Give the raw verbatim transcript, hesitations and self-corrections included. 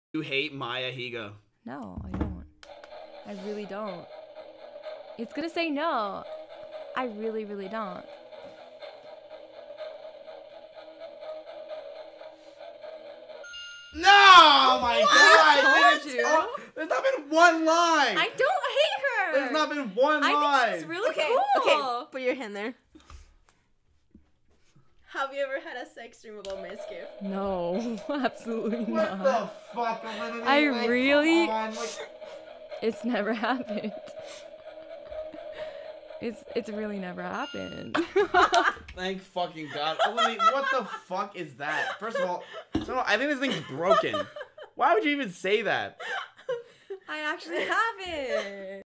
You hate Maya Higa. No, I don't. I really don't. It's gonna say no. I really, really don't. No! Oh my god! I told It's- you. oh, there's not been one line! I don't hate her. There's not been one line! I think she's really Okay, cool. okay, put your hand there. Have you ever had a sex dream about Mizkif? No, absolutely What not. the fuck? Alinity? I Like, really- come on, like- It's never happened. It's it's really never happened. Thank fucking god. Alinity, what the fuck is that? First of all, so I think this thing's broken. Why would you even say that? I actually have it.